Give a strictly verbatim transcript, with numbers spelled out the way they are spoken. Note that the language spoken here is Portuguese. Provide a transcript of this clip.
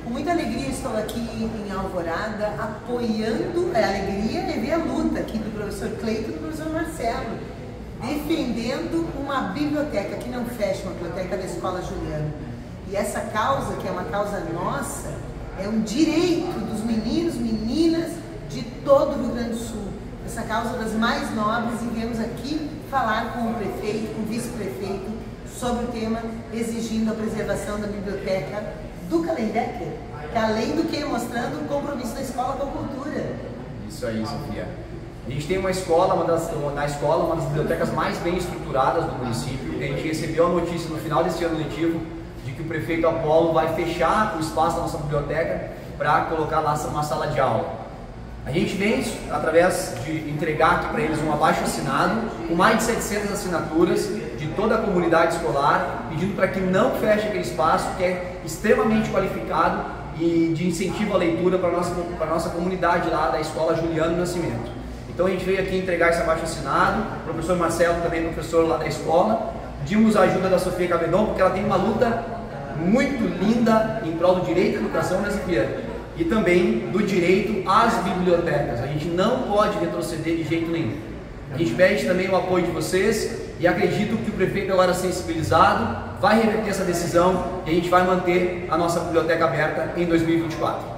Com muita alegria estou aqui em Alvorada, apoiando, é alegria é ver a luta aqui do professor Cleiton e do professor Marcelo, defendendo uma biblioteca, que não fecha, uma biblioteca da Escola Juliano. E essa causa, que é uma causa nossa, é um direito dos meninos, meninas de todo o Rio Grande do Sul. Essa causa das mais nobres, e viemos aqui falar com o prefeito, com o vice-prefeito, sobre o tema, exigindo a preservação da biblioteca do Callendecker, que além do que mostrando o compromisso da escola com a cultura. Isso aí, Sofia. A gente tem uma escola, uma das, na escola, uma das bibliotecas mais bem estruturadas do município. A gente recebeu a notícia no final desse ano letivo de que o prefeito Apolo vai fechar o espaço da nossa biblioteca para colocar lá uma sala de aula. A gente vem, através de entregar aqui para eles um abaixo-assinado, com mais de setecentas assinaturas de toda a comunidade escolar, pedindo para que não feche aquele espaço, que é extremamente qualificado e de incentivo à leitura para a nossa, para a nossa comunidade lá da Escola Juliano Nascimento. Então a gente veio aqui entregar esse abaixo-assinado, o professor Marcelo também, professor lá da escola, pedimos a ajuda da Sofia Cavedon, porque ela tem uma luta muito linda em prol do direito à educação, né, Sofia? E também do direito às bibliotecas. A gente não pode retroceder de jeito nenhum. A gente pede também o apoio de vocês e acredito que o prefeito, agora sensibilizado, vai reverter essa decisão e a gente vai manter a nossa biblioteca aberta em dois mil e vinte e quatro.